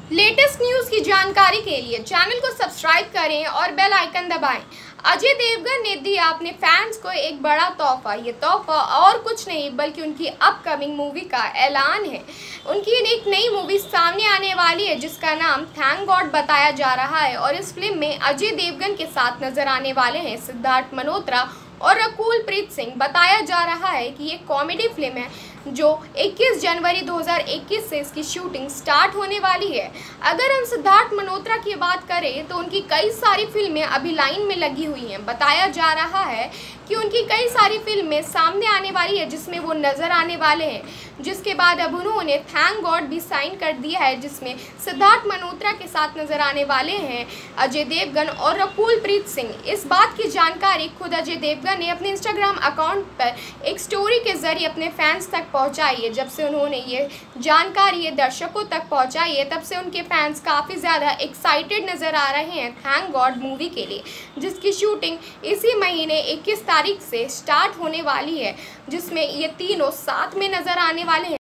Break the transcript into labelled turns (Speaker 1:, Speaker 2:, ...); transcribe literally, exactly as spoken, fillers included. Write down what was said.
Speaker 1: Latest news की जानकारी के लिए चैनल को सब्सक्राइब करें और बेल आइकन दबाएं। अजय देवगन ने दिया अपने फैंस को एक बड़ा तोहफा। ये तोहफा और कुछ नहीं बल्कि उनकी अपकमिंग मूवी का ऐलान है। उनकी एक नई मूवी सामने आने वाली है जिसका नाम थैंक गॉड बताया जा रहा है और इस फिल्म में अजय देवगन के साथ नजर आने वाले हैं सिद्धार्थ मल्होत्रा और रकुल प्रीत सिंह। बताया जा रहा है कि ये कॉमेडी फिल्म है जो इक्कीस जनवरी दो हज़ार इक्कीस से इसकी शूटिंग स्टार्ट होने वाली है। अगर हम सिद्धार्थ मल्होत्रा की बात करें तो उनकी कई सारी फिल्में अभी लाइन में लगी हुई हैं। बताया जा रहा है कि उनकी कई सारी फिल्में सामने आने वाली है जिसमें वो नज़र आने वाले हैं, जिसके बाद अब उन्होंने थैंक गॉड भी साइन कर दिया है जिसमें सिद्धार्थ मल्होत्रा के साथ नज़र आने वाले हैं अजय देवगन और रकुल प्रीत सिंह। इस बात की जानकारी खुद अजय देवगन ने अपने इंस्टाग्राम अकाउंट पर एक स्टोरी के जरिए अपने फैंस तक पहुंचाई है। जब से उन्होंने ये जानकारी ये दर्शकों तक पहुंचाई है तब से उनके फैंस काफ़ी ज़्यादा एक्साइटेड नज़र आ रहे हैं थैंक गॉड मूवी के लिए, जिसकी शूटिंग इसी महीने इक्कीस तारीख से स्टार्ट होने वाली है, जिसमें ये तीनों साथ में नज़र आने वाले हैं।